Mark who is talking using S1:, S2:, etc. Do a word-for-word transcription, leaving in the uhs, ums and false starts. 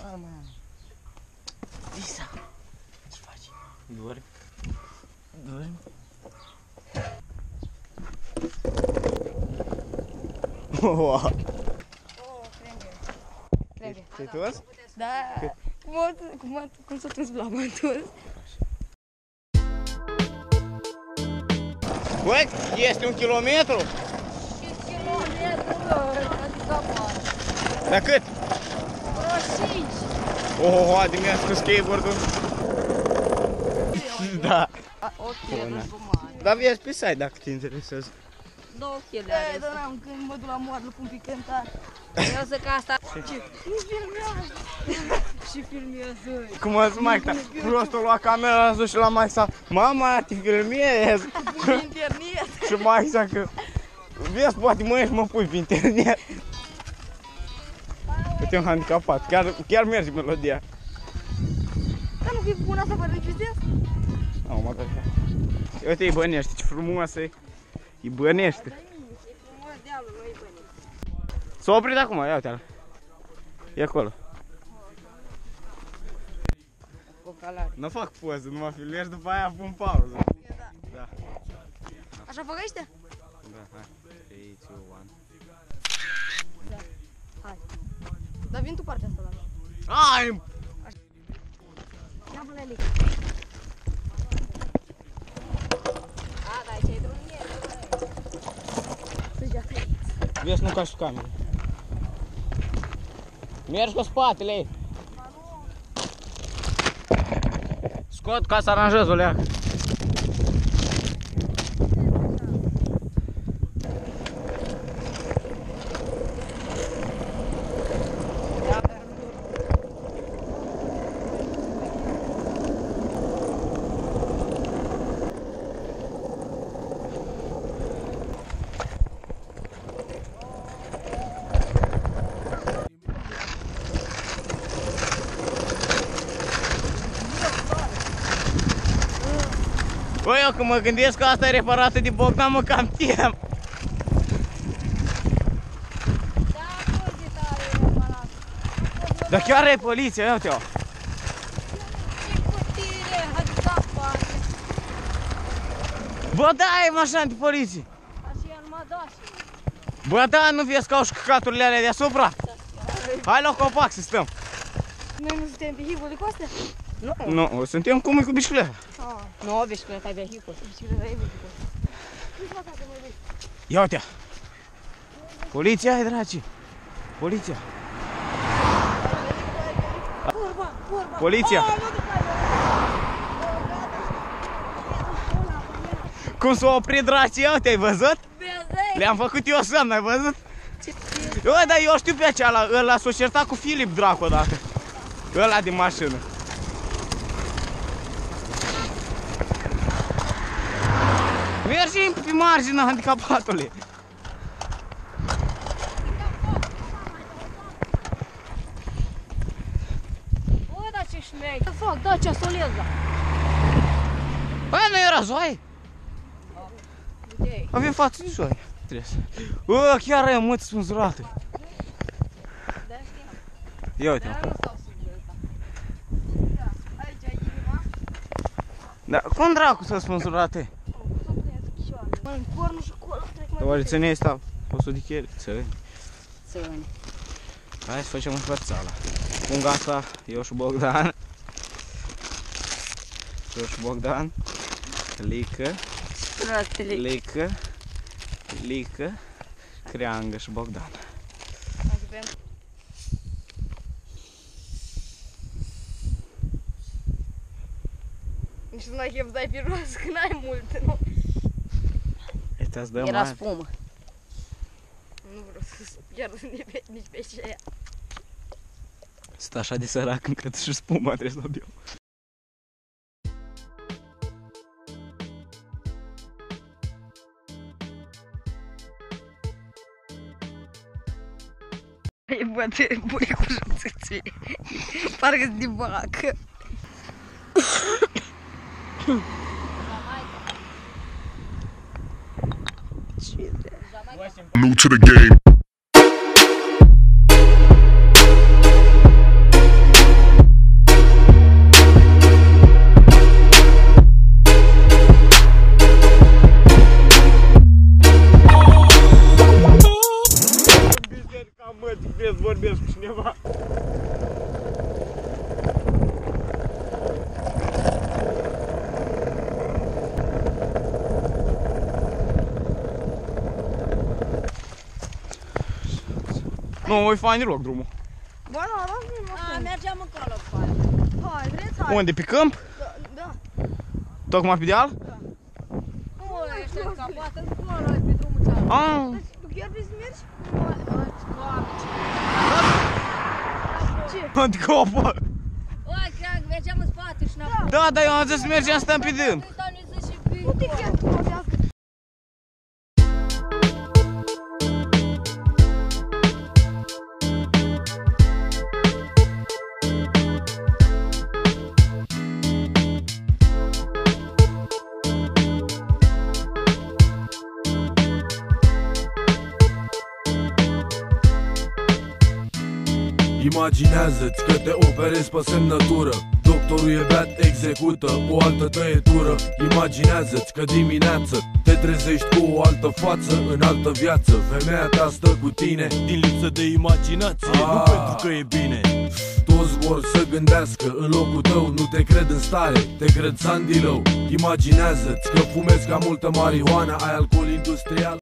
S1: calma. Lisa, ce faci? Dormi? Dormi? Wow.
S2: Oh, crede.
S1: Te-ai tuns?
S2: Da. Cum, a, cum, a, cum s-a tuns vlogul atunci?
S1: Băi, este un kilometru?
S2: cinci kilometri, adică mare.
S1: Dar cât?
S2: Vreo cinci.
S1: Oho, de mi-a scos skateboard-ul. Da.
S2: Ok, nu jumătate.
S1: Dar vezi pe site dacă te interesează.
S2: Două chile are. Dar n-am, când mă duc la moară, pun picânta. Eu zic că asta... Nu filmează! Și filmează.
S1: Cum a zis Maica, prostul lua camera, a zis și la Maica, mama, te filmez.
S2: Pe internet.
S1: Și Maica că, vezi, poate mă ieși, mă pui pe internet. Uite un handicapat, chiar, chiar merge melodia.
S2: Dar nu fi bună să vă regizez?
S1: Nu, mă dă așa. Uite, îi bănește, ce frumoasă e. Îi bănește.
S2: E frumos dealul, nu-i bănește.
S1: S-a oprit acum, ia uite-l. E acolo.
S2: Cocalare.
S1: Nu fac poză, nu mă filmezi, după aia pun pauză.
S2: Da.
S1: Da.
S2: Așa făcăște?
S1: Da, hai. trei, doi, unu.
S2: Da. Hai. Dar vin tu partea asta la mine.
S1: Ai!
S2: Ia bă, Lelic. A, da, aici e drumie. Să-i geacă.
S1: Vezi, nu cași camera. Mergi cu spatele ei. Scot ca să aranjez o leacă. Băi, eu când mă gândesc că asta e reparată de Bogdan, mă cam tem.
S2: Da, tot de tare e reparat.
S1: Dar chiar e poliția, ia uite-o.
S2: E cutire, handicapate.
S1: Bă, da, e mașina de poliție.
S2: Așa e numai da și...
S1: Bă, da, nu vezi că au și căcaturile alea deasupra? Hai la copac să stăm.
S2: Noi nu suntem vehicule cu astea? Nu.
S1: Nu, suntem cum e cu bicicleta.
S2: Ah, nu, bicicleta e vehicul. Bicicleta e vehicul.
S1: Ia uite. Poliția ai, dragi. Poliția.
S2: Vorba, vorba.
S1: Poliția. Cum s-a oprit, dragi, ia uite, ai văzut? Le-am făcut eu semn, ai văzut? Bă, dar eu știu pe aceala, ăla s-a certat cu Filip Dracu odată. Ăla din mașină. Mergi pe marginea handicapatului.
S2: Bă, da ce șmei. Ce fac? Da, ce soleza.
S1: Băi, nu era zoaie? Avem față de zoaie. Bă, chiar e măți spânzurate.
S2: Da, știam.
S1: Ia uite-mă.
S2: Aici e inima.
S1: Da, cum dracu să spânzurate?
S2: În cornul și acolo trec mai
S1: Oare ține asta? O să dicheri? Țăni.
S2: țăni.
S1: Hai să facem învățala. Pun gata, eu și Bogdan. Eu și Bogdan. Lică.
S2: Fratele.
S1: Lică. Lică. Creangă și Bogdan.
S2: Nici nu ai chef dai pe roz, că n-ai mult, nu?
S1: Ăsta-ți dă
S2: Era
S1: mare.
S2: spumă. Nu vreau să pierd nici pe ce aia.
S1: Sunt așa de sărac încât și spuma trebuie să o beau.
S2: E băte buricul și parcă-s de vacă.
S3: New to the game.
S1: Nu, e fain deloc drumul.
S2: Bă, nu, nu, nu.
S3: A, mergeam încolo cu aia.
S2: Hai, vreți, hai.
S1: Unde, pe câmp?
S2: Da, da.
S1: Tocmai pe deal?
S3: Nu, ăștia în capată, încolo, pe drumul cealaltă.
S1: Ah.
S2: Deci, tu chiar vrei să mergi? Ce?
S1: În copă.
S3: Oi, cream că mergeam în spate și înapoi.
S1: Da, dar eu am zis să mergem stăm pe dâmp.
S2: Nu te chiar trovească.
S4: Imaginează-ți că te operezi pe semnătură. Doctorul e beat, execută o altă tăietură. Imaginează-ți că dimineață te trezești cu o altă față în altă viață. Femeia ta stă cu tine
S5: din lipsă de imaginație, ah. Nu pentru că e bine.
S4: Toți vor să gândească în locul tău. Nu te cred în stare, te cred Sandy Low. Imaginează-ți că fumezi ca multă marihuana, ai alcool industrial.